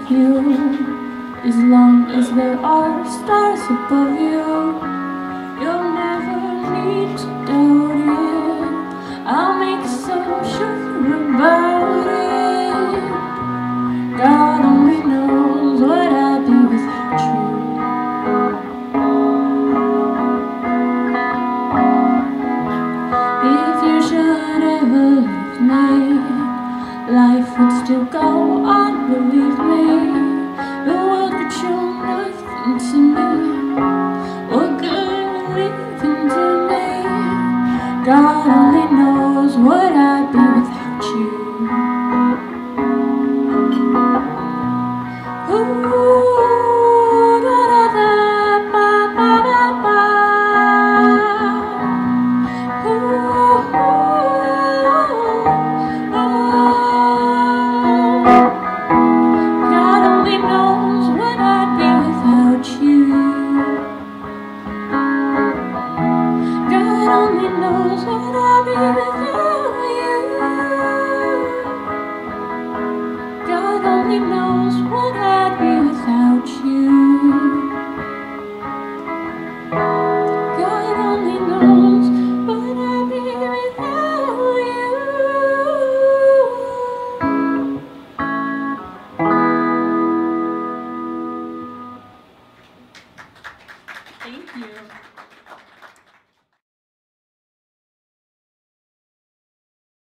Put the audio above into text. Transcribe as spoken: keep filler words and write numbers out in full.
with you. As long as there are stars above you, you'll never need to doubt it. I'll make so sure about it. God only knows what I'd be without you. If you should ever leave me, life would still go on, believe me. The world could show nothing to me. What good would leaving to me? God only knows what I'd be without you. Ooh, da da da, ba ba ba ba. Ooh, oh. God only knows what I'd be without you. God only knows what I'd be without you. God only knows